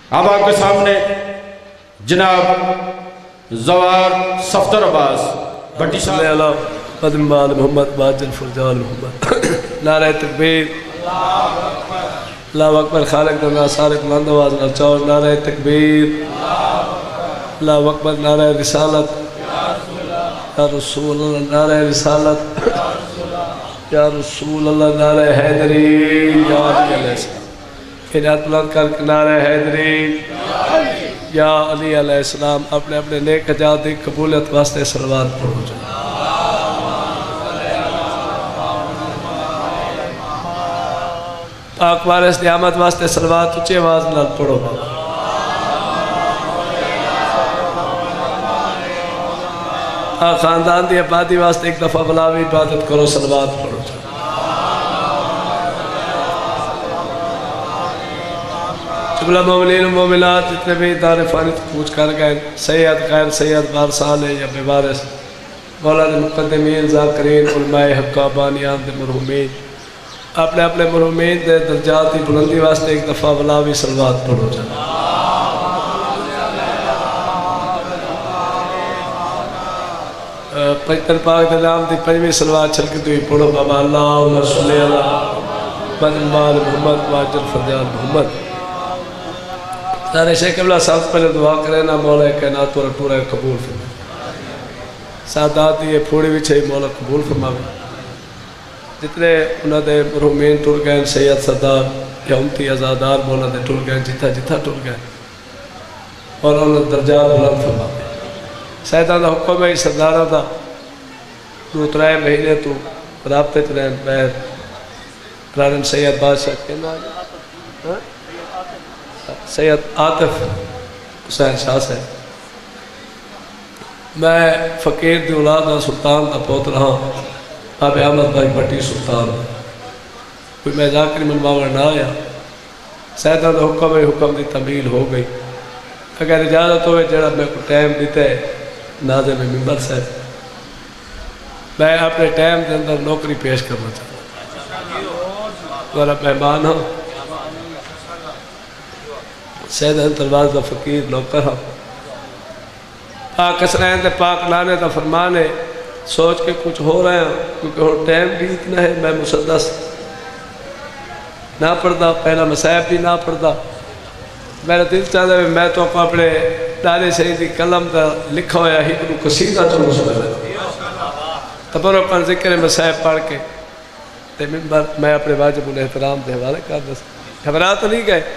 اب آپ کے سامنے جناب زوار صفدر عباس بھٹی صلی اللہ قدم بال محمد باجل فرجال محمد نعرہ تکبیر اللہ اکبر خالق دنا سارق بلند آواز نہ چور نعرہ تکبیر اللہ اکبر نعرہ رسالت یا رسول اللہ نعرہ رسالت یا رسول اللہ نعرہ حیدری یا علی علیہ السلام عنایت بلند کر کے نعرہ حیدری یا علی علیہ السلام اپنے اپنے نیک حجات قبولیت واسطے صلوات پڑھو جائے پاک وارث دی آمد واسطے صلوات اچھے آواز نال پڑھو بابا خاندان دی آبادی واسطے ایک دفعہ بلاوی عبادت کرو صلوات پڑھو جائے جملہ مومنین و مومنات جتنے بھی دار فانی کوچ کر گئے سید غیر سید بارسال یا بے وارث مولانا مقدمین ذاکرین علماء حقہ بانیان دے مرحومین اپنے اپنے مرحومین دے درجات کی بلندی واسطے ایک دفعہ بلاوی صلوات پڑھو جائے پنجتن پاک دے نام دی پنجویں صلوات چھل کے توی پڑھو بابا اللہم صلی اللہ بدن بال محمد واجر فرجال محمد سارے شیخ قبلہ صاحب پہلے دعا کرے نا مولا کائنات اور پورا قبول فرمائے سادات یہ پھوڑی بھی چھئی مولا قبول فرمائے جتنے انہوں نے مرحومین ٹر گئے سید صدار یا امتی ازادار مولا نے ٹر گئے جتھا جتھا ٹر گئے اور انہوں نے درجات بلند فرمائے سیدان دا حکم ہے صدارہ دا تو ترائے مہینے تو رابطے چلیں بہر رانن سید بادشاہ کہنا ہے سید عاطف حسین شاہ سے میں فقیر دی اولاد دا سلطان دا پوت رہا اب احمد بھائی بھٹی سلطان کوئی میں ذاکری منواور نہ آیا سیدان دا حکم ہے حکم دی تمیل ہو گئی اگر اجازت ہوئے جڑا میں کو ٹائم دیتے ناظم ممبر سے میں اپنے ٹائم دے اندر نوکری پیش کرنا چاہتا ہوں تو مہمان ہوں سید انترواز دا فقیر نوکر ہوں پاک اسرائن دے پاک لانے دا فرمانے سوچ کے کچھ ہو رہے ہیں کیونکہ وہ ٹائم بھی اتنا ہے میں مسدس نہ پڑھتا پہلا مسائب بھی نہ پڑھتا میرا دل چاہتا ہے میں تو اپنے دارے سیدی قلم دا لکھا ہویا ہی کنو قصیدہ چلو سبھر تبرکاً ذکر مسائب پڑھ کے منبر میں اپنے واجب الاحترام دے حوالے کر دس گھبرا تو نہیں گئے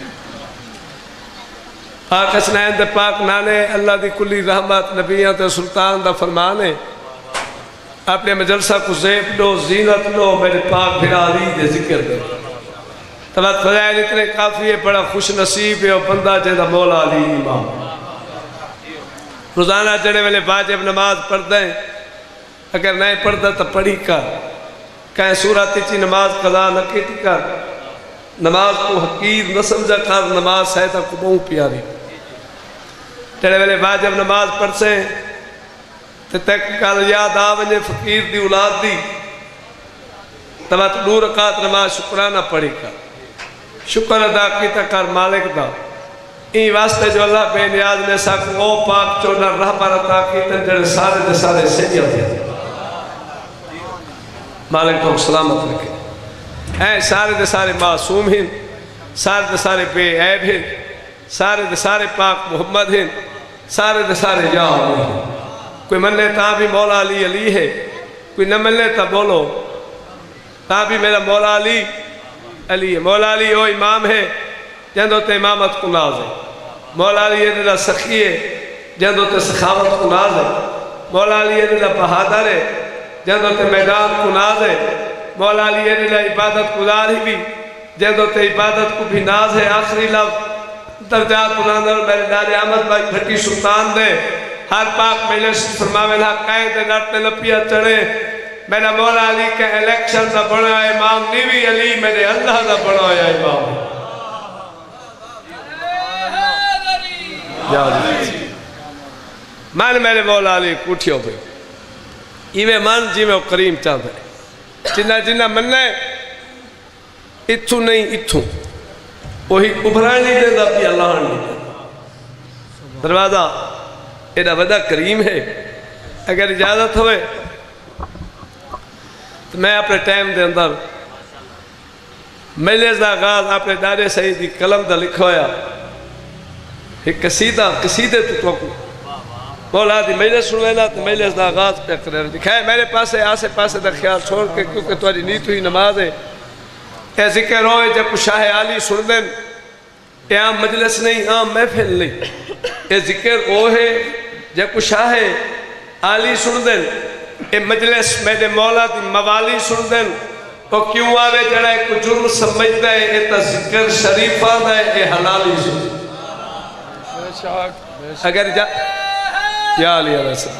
پاک اسنین دے پاک نانے اللہ دی کلی رحمت نبیان تے سلطان دا فرمانے اپنے مجلسہ کو زیب لو زینت لو میرے پاک بھرا علی دے ذکر دے طلعت فضائل اتنے کافی ہے بڑا خوش نصیب ہے اور بندہ جیدہ مولا علی امام روزانہ جڑے والے واجب نماز پڑھ دیں اگر نہیں پڑھتا تو پڑھی کر کہیں سورت چی نماز قضا نہ کیتی کر نماز کو حقیر نہ سمجھا کر نماز ہے تا کو بہت پیاری جڑے والے واجب نماز پڑھ سے تو تحقیقات یاد آونے فقیر دی اولاد دی طلعت 2 رکعت نماز شکرانہ پڑھی کر شکر ادا کیتا کر مالک دا این واسطے جو اللہ بے نیاز نے ساکھ او پاک چونا رہ پر عطا کیتا جڑے سارے دے سارے سیدیاں دیا مالک تو سلامت رکھے اے سارے دے سارے معصوم ہیں سارے دے سارے بے عیب ہیں سارے دے سارے پاک محمد ہیں سارے دے سارے یا علی ہیں کوئی من لیتا بھی مولا علی علی ہے کوئی نہ من لیتا بولو تا بھی میرا مولا علی علی ہے مولا علی وہ امام ہے جندو تے امامت کو ناز ہے مولا علی یہ سخی ہے جندو تے سخاوت کو ناز ہے مولا علی یہ بہادر ہے جندو تے میدان کو ناز ہے مولا علی یہ عبادت گزار ہی بھی جندو تے عبادت کو بھی ناز ہے آخری لفظ درجات بلند اور میرے دار احمد بھائی بھٹی سلطان دے ہر پاک مجلس فرماوے لا قید ڈرتے لپیا چڑھے میرا مولا علی کے الیکشن دا بڑا امام نیوی علی میرے اللہ دا بڑا امام من میرے مولا علی کوٹھیوں پہ ایویں من جی میں کریم چاہتا ہے جنہ جنہ مننے اتھو نہیں اتھو وہی ابھرانی دے دا پی اللہ نہیں دے دروازہ ایڈا ودا کریم ہے اگر اجازت ہوئے تو میں اپنے ٹائم دے اندر مجلس دا آغاز اپنے دارے سعید دی قلم دا لکھویا ایک قصیدے تو کو مولا دی مجلس سنوینا تو مجلس دا آغاز پہ کرے دکھائے میرے پاسے آسے پاسے دا خیال چھوڑ کے کیونکہ تمہاری نیت ہوئی نماز ہے اے ذکر ہوئے جب شاہ عالی سن دیں اے عام مجلس نہیں عام محفل نہیں اے ذکر ہوئے جب شاہ عالی سن دیں اے مجلس میرے مولا دی موالی سن دیں تو کیوں آوے جڑا ایک جرم سمجھتا ہے اے تا ذکر شریف آدھا ہے اے حلالی سن اگر یا علیہ السلام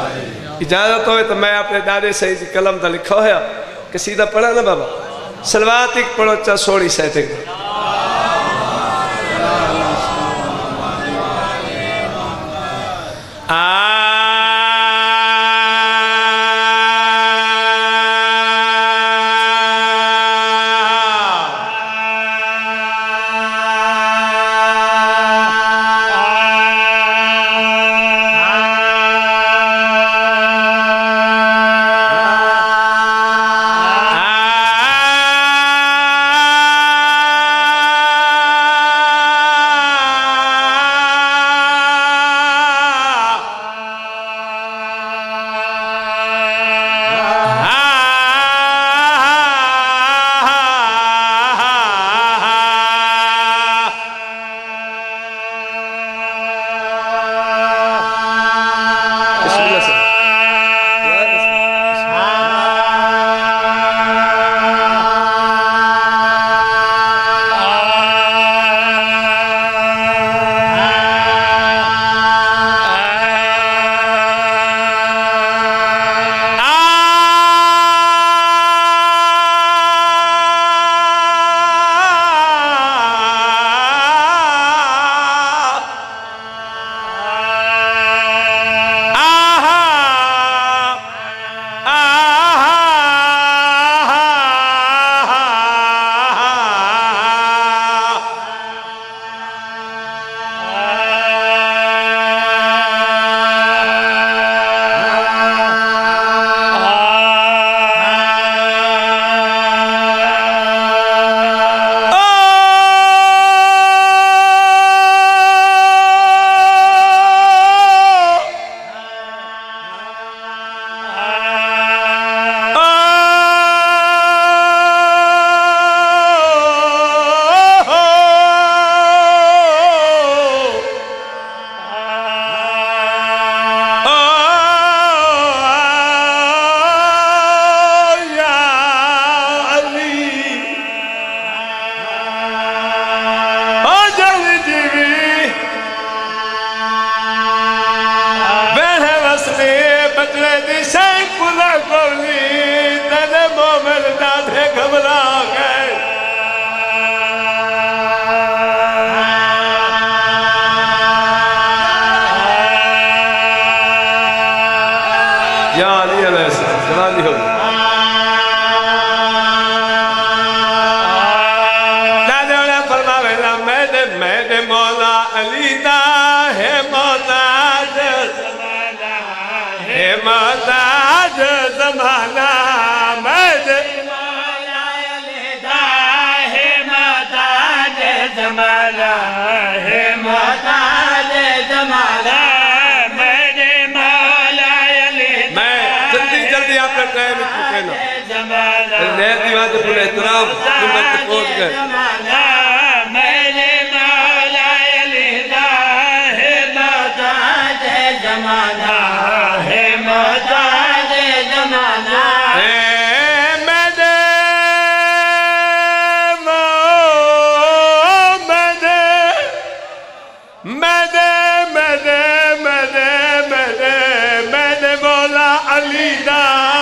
اجازت ہوئے تو میں اپنے دارے سعید قلم دا لکھا ہویا قصیدہ پڑھا نا بابا سلوات ایک پڑھو چاہ سوڑی سہتے گا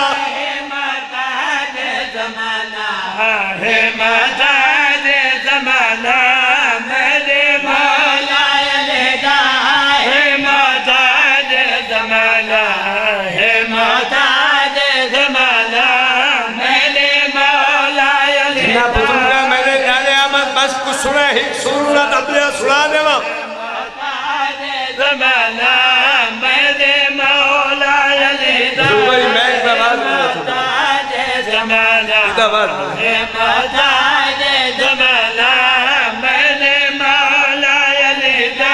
زمانہ ایک سورت اپنے سنا دے وہاں زمانہ میرے مولا علی دا بھائی میں ایک آواز بولا تھا محتاج زمانہ ایک آواز بولا محتاج زمانہ میرے مولا علی دا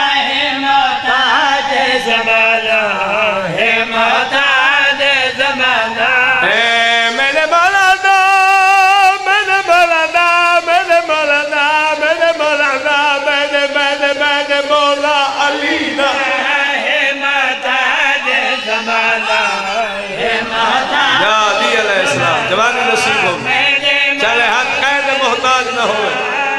محتاج زمانہ محتاج زمانہ میرے مولانا میرے مولانا میرے مولانا میرے مولانا میرے مولا علی دا محتاج زمانہ محتاج یا علی علیہ السلام جوانی نصیب ہو چلے ہاتھ قید محتاج نہ ہوئے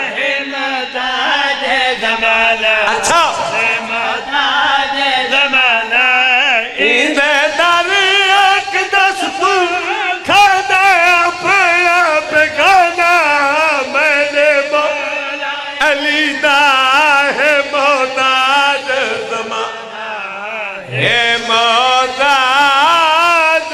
محتاج زمانہ اچھا محتاج زمانہ ایندے داری ایک دستور کھانا پیا بگانا میرے مولا علی دا ہے محتاج زمانہ ہے محتاج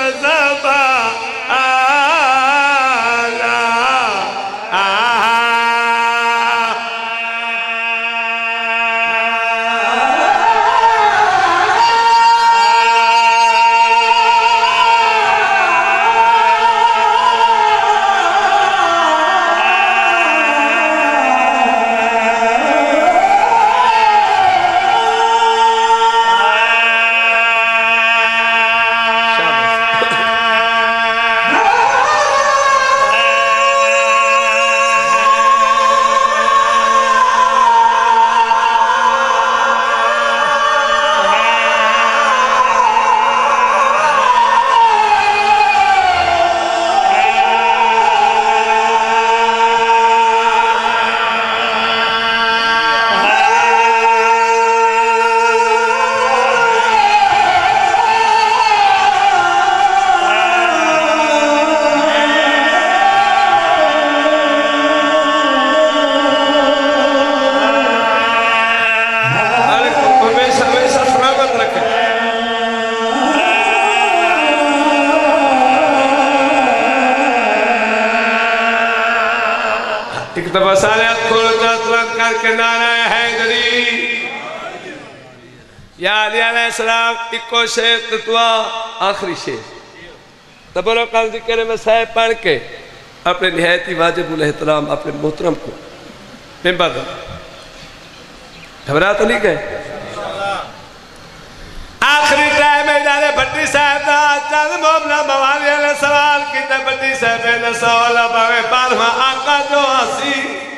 ایک دفعہ سارے ہاتھ کھولو جاتران کر کے نعرہ حیدری یا علی علیہ السلام اکو شیخ تتوا آخری شیخ تبرو قرض کرے میں صاحب پڑھ کے اپنے نہایتی واجب الاحترام اپنے محترم کو ممبر دو گھبرا تو نہیں گئے آخری ٹائم ادارے بھٹی صاحب دا چند مومنہ موالی علیہ السلام کی تا بھٹی صاحب نے سوالا باوے بارہاں آقا جو آسی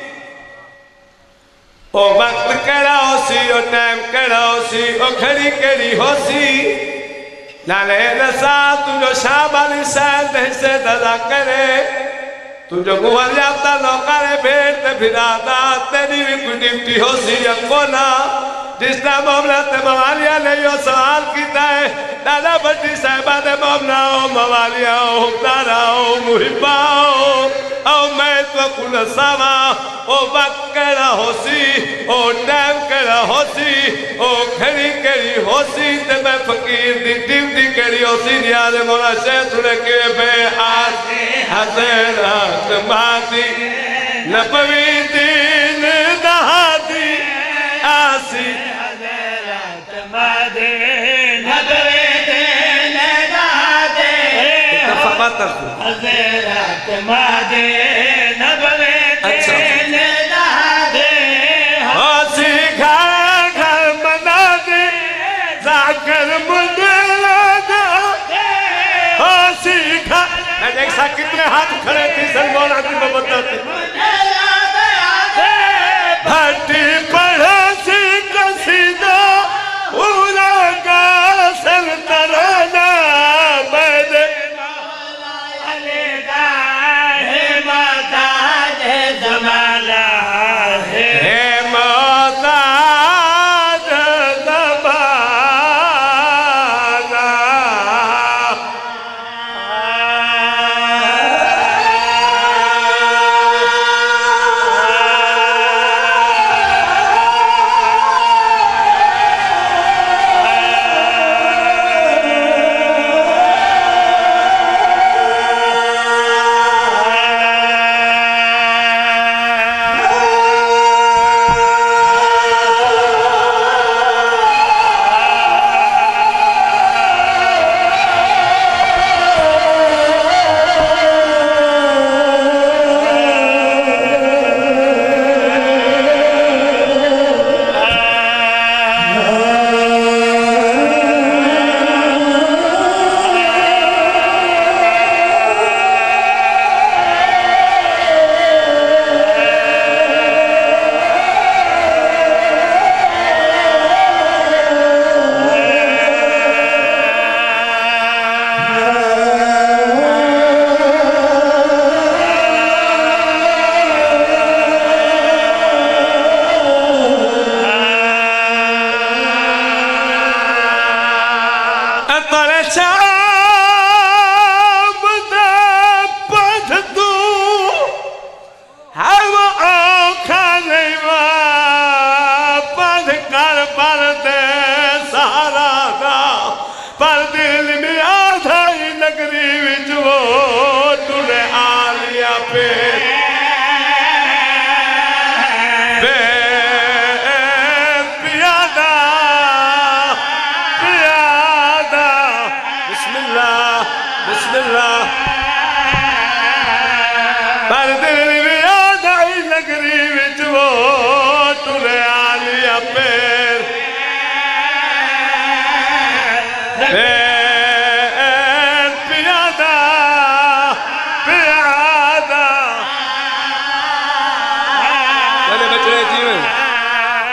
او وقت کڑا ہو سی او ٹائم کڑا ہو سی او کھڑی کڑی ہو سی لالے رسا تجھو شام علی صاحب دہ سے دادا کرے تجھو گوھر جاتا لوکارے بیٹھتے پھرادا تیری بھی کوئی ڈیوٹی ہو سی یا کونا جس نے مومنات موالیا نے یہ سوال کیتا ہے دادا بھٹی صاحبہ دے مومنہ ہو موالیا ہو حکدارہ ہو محبہ ہو او میں تو کل ساما او وقت کڑا ہو سی او ٹائم کڑا ہو سی او کھڑی کڑی ہو سی تے میں فقیر دی ڈیوٹی کڑی ہو سی نیاز مولا شیخ سنے کے بے آسی حضرات مادی نبوی دین دہادی آسی حضرات مادی نبوی دین دہادی حضرات مادی نبوی دین دہادی آسی گھر گھر منا دے زاکر مدلہ دا آسی گھر میں دیکھ سا کتنے ہاتھ کھڑے تھی سلمان آدمی میں بتاتے بھٹی پڑھا سی قصیدہ اولا کا سر ترانا میرے مولا علی دا ہے محتاج زمانہ ہے محتاج زمانہ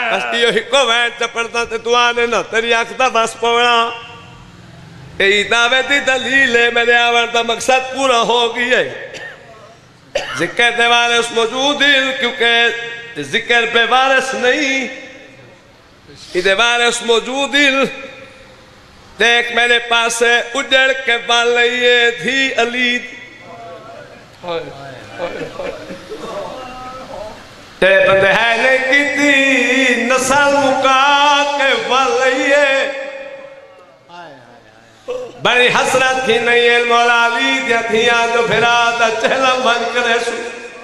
بس یہ ہکو وین چپڑتا تے تو آنے نہ تیری آنکھتا بس پوڑا ای دعوے دی دلیل ہے میرے آوردہ مقصد پورا ہو گئی ہے ذکر دے وارث موجود ہی کیونکہ ذکر پہ وارث نہیں دے وارث موجود ہی دیکھ میرے پاس اجڑ کے بالائیے تھی علی تے بندے ہے نہیں کی تھی نسل مکا کے بالائیے بڑی حسرت تھی نہیں علم مولا علی دیا تھیاں جو پھرا دا چہلم بن کرے سو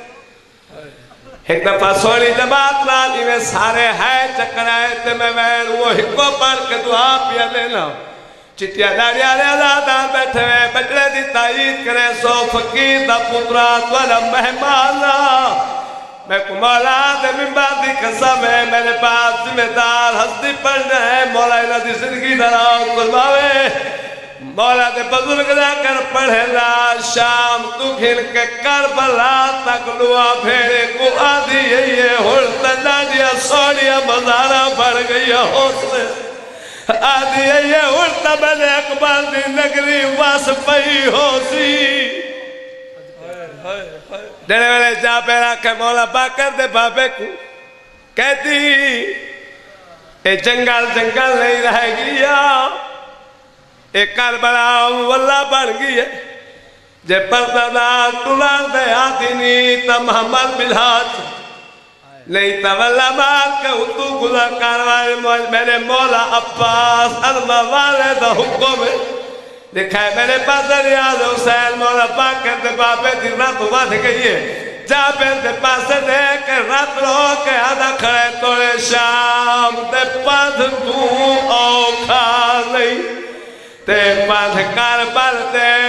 ایک دفعہ سوڑی جماعت لالی میں سارے ہے چکر آئے تے میں وین وہ ہکو پڑھ کے دعا پیا لینا چٹیا داڑی آلے آزادان بیٹھے ہوئے بچڑے دی تائید کریں سو فقیر دا پترات والا مہمانا میں کو مولا دے منبر دی قسم ہے میرے پاس ذمہ دار ہستی پڑھنا ہے مولا الہ دی زندگی دراؤ قرباوے مولا دے بزرگ جا کر پڑھے لا شام تو گھن کے کربلا تک لوا پھیڑے کو آدھی یہ ہڑتا جانیا سوڑیا مزارہ بڑھ گئی حوصلے آدھی یہ ہڑتا بنے اکبر دی نگری واس پئی ہو سی ڈرے والے جا پہ رکھے مولا باکر دے بابے کو کہتی اے جنگل جنگل نہیں رہ گیا ایک کربلا واللہ بڑھ گئی ہے جے پردہ تلان دے آتی نہیں تا محمد بلحاج نہیں تا واللہ مار کے اتو گزا کاروائی میرے مولا عباس ارما والے دا حکم ہے دکھائے میرے پاس ریاض حسین مولا باکر دے بابے دی رات بات گئی ہے جابر دے پاس دے کے رات رو کے آدھا کھڑے توڑے شام دے پاس تو اوکھا نہیں تے پاس کربل دے